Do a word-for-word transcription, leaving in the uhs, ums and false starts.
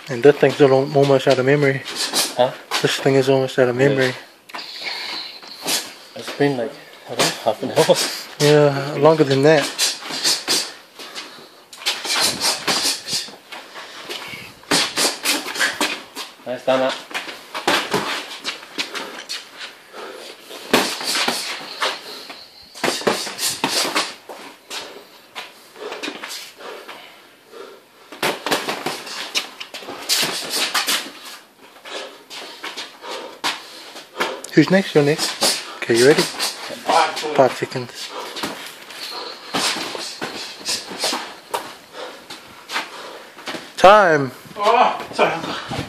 And that thing's almost out of memory. Huh? This thing is almost out of memory. It's been like, I don't know, half an hour. Yeah, longer than that. Nice done that. Who's next? You're next. Okay, you ready? Five seconds. Time. Oh, sorry.